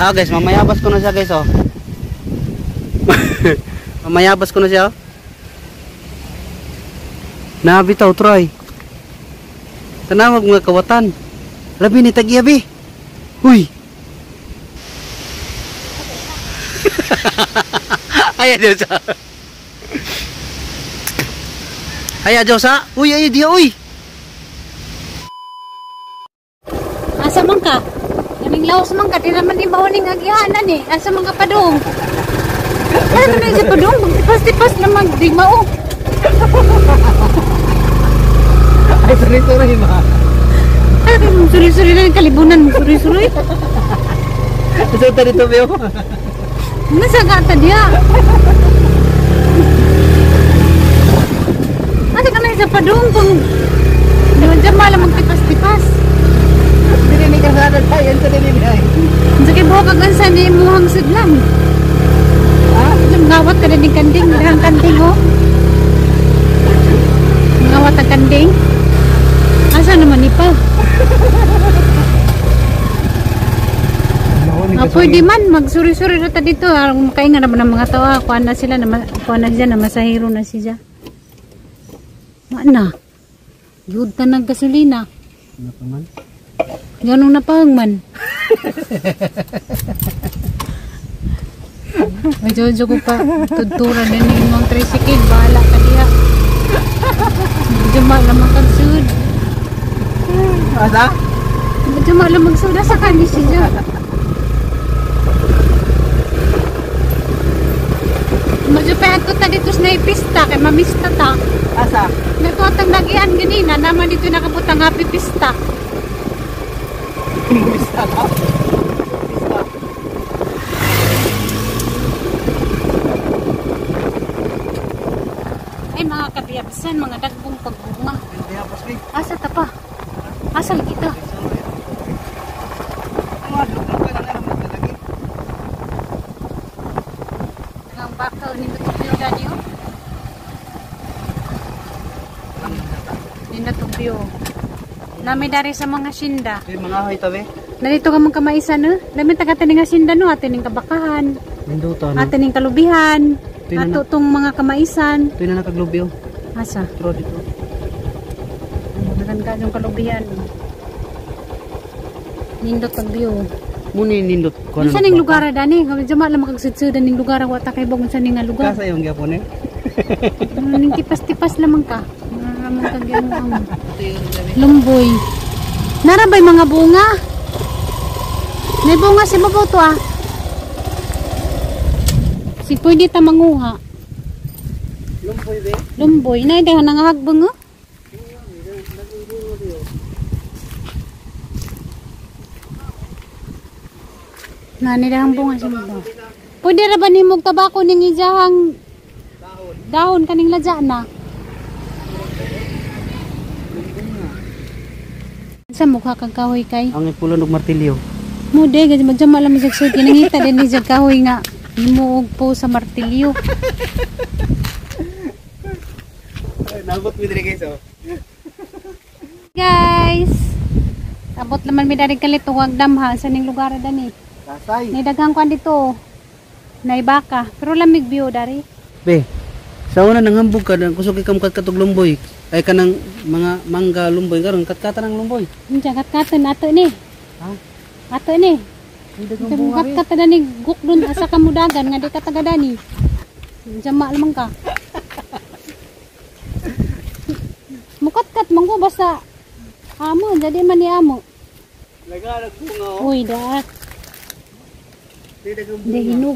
Guys, mamayabas ko na siya guys oh. Mamayabas ko na siya oh. Nabitaw Troy. Tanawag mga kawatan. Labi ni tagyabi. Huy. Ay Diyosa. Ay Diyosa. Uy ay dia uy. Asa man ka? Kaming laos man ka, di naman ibaw ning agianan eh. Asa man ka padung? Ano na si padung? Magtipas-tipas naman, di mao. Ay sorry ma. Ay, suri-suri na yung kalibunan mo, suri-suri. Asa ta dito Beo? Nasa gata dia. Asa ka na sa padung kung di mo dyan malang magtipas-tipas. Dili ka sa tayo sa dili ay. Sige buha kagansa ni muhang sudlan. Ngawat ka na ni kanding, dahang kanding oh. Ngawat ang kanding. Asa naman ipa? Pwede man, magsuri-suri na ta dito. Makainga naman ng mga tawa. Kuha na sila, kuha na dyan, na masahiro na siya. Mana? Yud ka ng gasolina. Ano pa man? Ganong napahang man. May jojo ko pa. Tuturan na ni mga tricycle. Bahala ka diha. Juma lang magsud. Asa? Juma lang magsud sa kani siya. Medyo pa ito ta dito sa pista kay mamista ta. Asa? Nagtuwatang nagian ganina naman dito nakabutang happy pista. Mamista ka? Ay mga kabiyabsan, mga dagbong pagbunga. Asa ta pa? Asa kita? Ang bakal ni Natubyo gani oh. Ni Natubyo. Nami dari sa mga sinda. Mga hay tabi. Narito ka mga kamaisan no? Lamin taga taning sinda no, atin ning kabakahan. Mindutan. Atin ning kalubihan. Ato tong mga kamaisan. Ito na nakaglobyo. Asa? Tro dito. Nakan ka yung kalubihan. Nindot pagbyo. Muni nindot ko. Saan ning lugar dani? Kami jama lang makagsudsudan ning lugar wa ta kay bog saan ning lugar. Kasa yung gyapon eh. Ning tipas-tipas lamang ka. Naramang ka gyud Lumboy. Narabay mga bunga. May bunga si mabuto ah. Si pwede ta manguha. Lumboy be. Lumboy na dahan nangahagbang oh. Nani dahang bunga si mabuto. Pwede ra ba nimog tabako ning ijahang dahon kaning ladya na? Sa mukha kang kahoy kay? Ang ipulon og martilyo. Mude, kasi madyama lang sa sud kinangita din ni jag kahoy nga himuog po sa martilyo. Nabot mi diri guys oh. Guys, abot naman mi dari kalit tuwag damha sa ning lugar dani. Kasay. Ni daghang kwan dito. Nay baka, pero lamig view dari. Be. Sa una nanghambog ka, kusog ikam katog lumboy. Ay kanang mga mangga lumboy karon katkatan ng lumboy. Unsa katkatan ato ni? Ha? Ato ni. Katkatan na ni gukdon sa kamudagan nga di ka taga dani. Jama lamang ka. Mukatkat manggo basta amo jadi man ni amo. Lagarag bunga oh. Uy dak. Di hinog.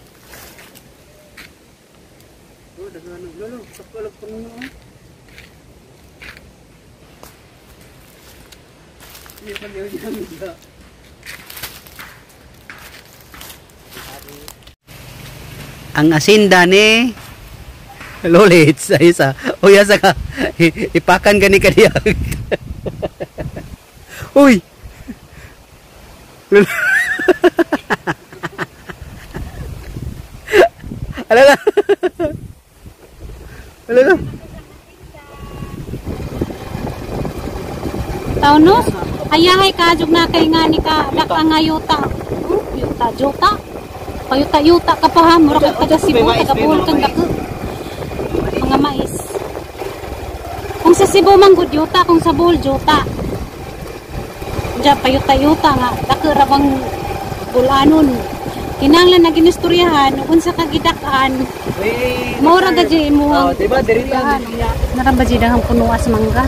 Oh, daghanog lolo. Sapalog puno oh. Ini pa diyo diyo. Ang asinda ni Lolit sa isa. O yasa ka. Ipakan gani ka diya. Uy. Alala. Alala. Taunos, ayahay ka jug na kay nga ni ka dak ang ayuta. juta-juta. Payuta-yuta ka pa ha. Mura ka taga Cebu, taga Bohol kang dako. Mga mais. Kung sa Cebu man gud yuta, kung sa Bohol juta. Diya payuta-yuta nga dako ra bang bulanon. Kinahanglan na ginistoryahan unsa ka gidak-an. Mura ka di mo. Oh, diba diri lang. Naramba di dahang punuas mangga.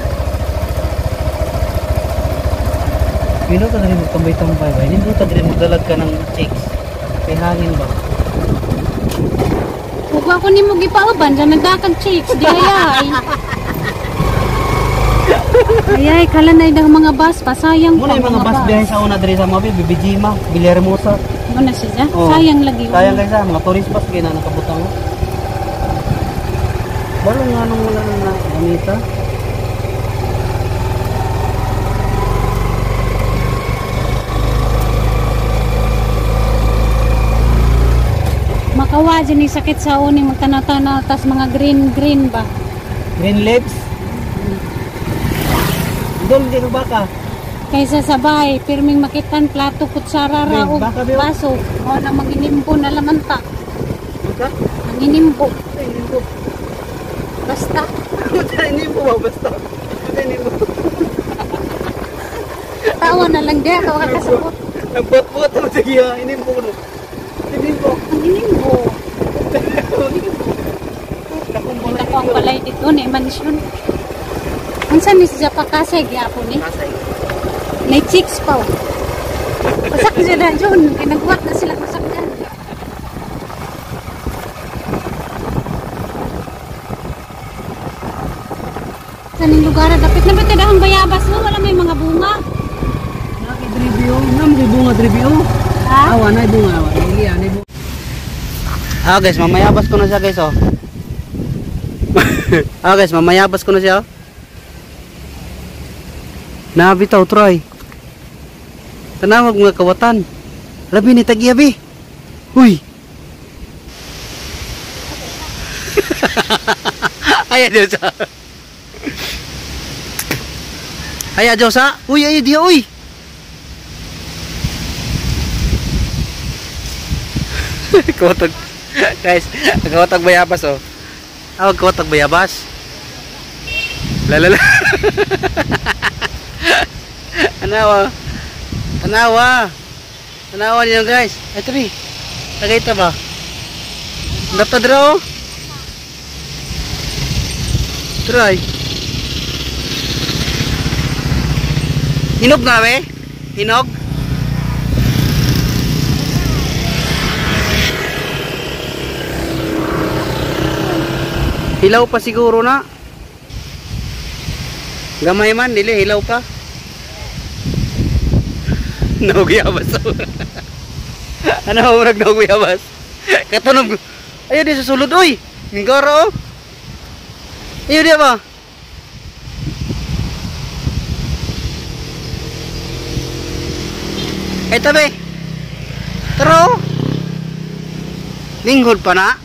Pino ka na rin magtambay-tambay ba? Hindi ka rin magdalag ka ng chicks. Kay hangin ba? Huwag ako ni mo gipauban sa nagdakag chicks. Di ayay. Ayay, kala na yung mga bus pa. Sayang pa Muna yung mga bus biyahe sa una diri sa Mabi, Bibijima, Villahermosa. Muna siya? Oh. Sayang lagi. Sayang kayo sa mga tourist bus kaya na nakabutang. Balo nga nung wala na gamita. Makawa dyan yung sakit sa uning magtanaw-tanaw tas mga green ba? Green leaves. Doon din baka. Kaysa sabay, pirming makitan, plato, kutsara, Green, raog, baka ba yun? baso. O na manginimbo na lamanta. Baka? Manginimbo. Inimbo. Basta. Inimbo ba basta? Inimbo. Tawa na lang din, tawa ka kasabot. Nagbot-bot ang sige ha. Inimbo no. Inimbo. Manginimbo. Ako ang balay dito, ni mansyon. Unsan ni siya pakasay, gyapon ni? Kasay. May chicks pa. Pasak sila dyan. Kinagwat na sila pasak dyan. Saan yung lugar? Dapat na ba tadahang bayabas mo? Wala may mga bunga. Nakidribyo. May bunga dribyo. Ha? Awa na bunga. Awa. Hindi yan. Guys, mamayabas ko na siya guys oh. Guys, mamayabas ko na siya oh. Nabitaw, Troy. Tanawag mga kawatan. Labi ni Tagiyabi. Huy. Ay, Diyosa. Ay, Diyosa. Uy, ay, dia, uy. Kawatag. Guys, kawatag bayabas, oh. Awag kawatag bayabas. Lalala. Tanawa. Tanawa. Tanawa niyo guys. Ay tabi. Tagay ta ba? Dato draw. Try. Hinog na be? Hinog? Hilaw pa siguro na. Gamay man, dili hilaw pa. Naugiyabas. Ano mo nagnaguyabas? Katunog. Ayo di sa sulod oy. Minggara oh. Ayo di ba? Eh tabi. Taro. Linghod pa na.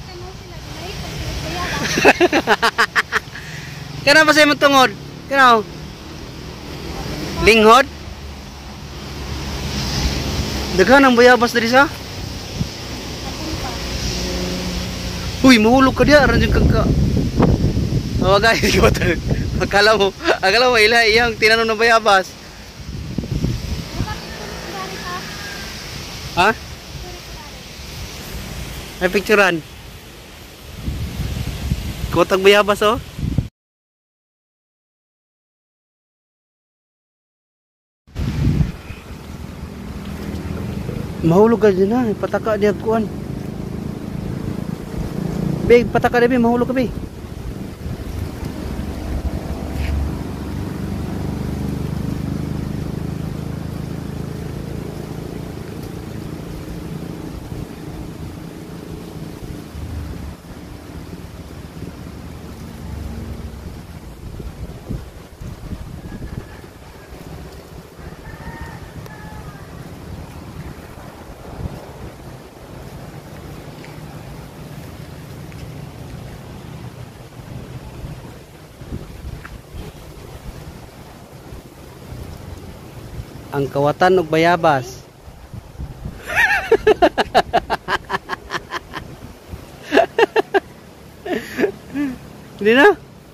Kana ba sa imong tungod? Kana. Linghod. Daghan ang bayabas diri sa. Uy, mahulog ka diya aran jud kagka. Oh guys, akala mo ila iyang tinanom ng bayabas. Ha? Ay picturean. Kotag bayabas oh. Mahulog ka dyan ha, pataka di agkuhan. Be, pataka di be, mahulog ka be. Ang kawatan og bayabas. Hindi na.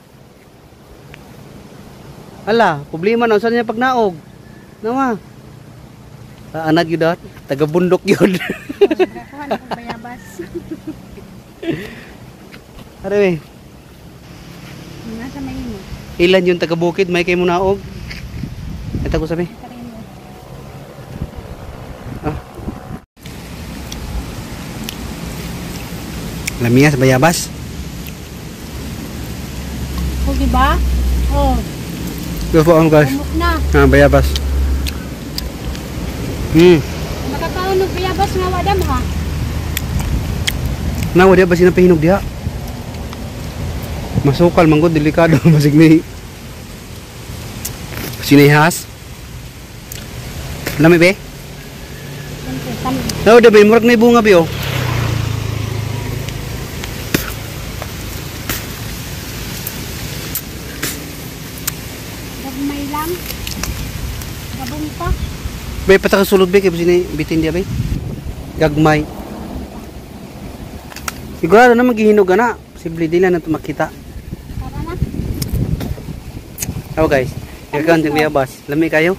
Ala, problema na saan niya pag naog. Nawa. Anak yun dapat, taga bundok yun. Kuhan ko bayabas. Aray, Nasa may imo. ilan yung taga bukid, may kayo mo naog. Ito ko sabi. Ah. Lamiya sa bayabas. O, diba? Oh, Go po guys. umok na. Ah, bayabas. Nakakaunog bayabas nga wadam ha. Nawa dia ba sinapahinog dia? Masukal manggod delikado basig ni sinihas. Lami be? Nawa dia be murag na bunga be oh. Gagmay lang. Gabong pa. Be pataka sulod be kay sini bitin dia be. Gagmay. Sigurado na maghihinog na. Posible di lang na makita. Tara na. Ako guys, gagawin yung bayabas. Lami kayo?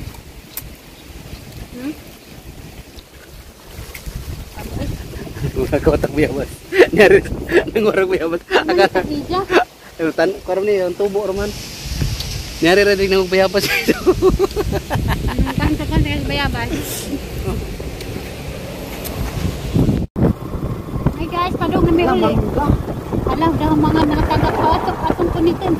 Gagawa tang bayabas. Nyari, nangurag bayabas. Akala, Video. karam ni, ang tubo raman. Nyari rin na bayabas. Kanta-kanta yung bayabas. Hey guys, padong na may uli. Alam daw mga nakatagap sa atok atong kunitin.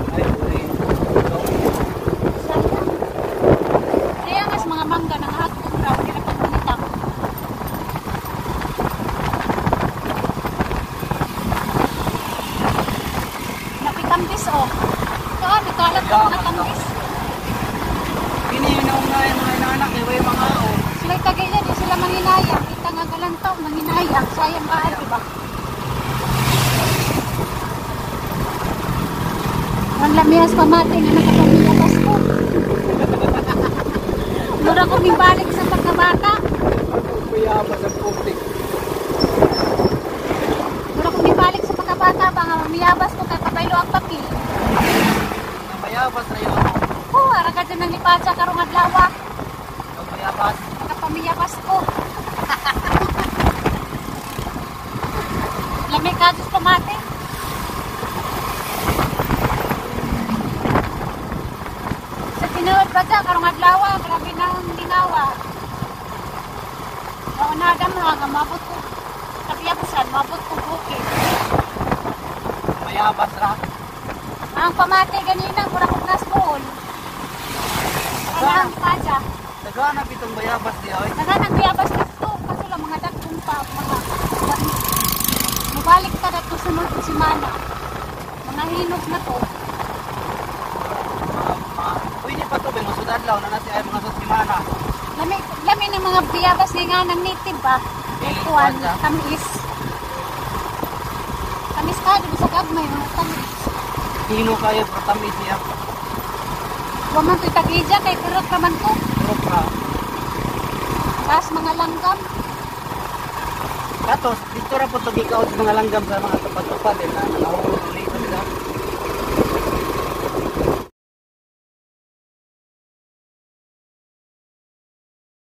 Kaya mas mga mangga ng atong raw kaya pagkunitak. Napitambis oh. Ito, nakalat ng mga tambis. Iniinom na yung mga inanak, iba yung mga o. Sila tagay yan, di sila manginayang. Kita nga galantaw, manginayang. Sayang ba, diba? Ang lamihas pamati nga nakapamilabas ko. Mura ko balik sa pagkabata. Bayabas ang putik. Mura ko balik sa pagkabata ba nga mamiyabas ko kay pabaylo ang papel. Bayabas na yun. Oo, aragad din ng lipad sa karong adlaw. Bayabas. Nakapamiyabas ko. Lamig ka sa pamati. Tinawad pa dyan, karong adlaw, grabe na ang linawa. Oo na, damha, mabot ko. Kapiyapusan, mabot ko bukid. Bayabas ra. Ang pamati ganina, mura ko na school. Ang padya. Naghanap itong bayabas di ay. Naghanap biyabas dito, kasi lang mga dagkong pa, mga mabalik ka na ito sunod si Mana. Mga hinog na to. Pwede pa to, masud adlaw na nasi ay mga susimana. Lami ng mga biyabas nga ng native ba? Ikuan, tamis. Tamis ka, di ba sa gagmay, mga tamis. Hino kayo pratamis niya. Huwag man ito'y tag-idya, kay kurot naman ko. Propra. Tapos mga langgam. Katos, dito ra po to gikaot sa mga langgam sa mga tupad-tupad na nahulog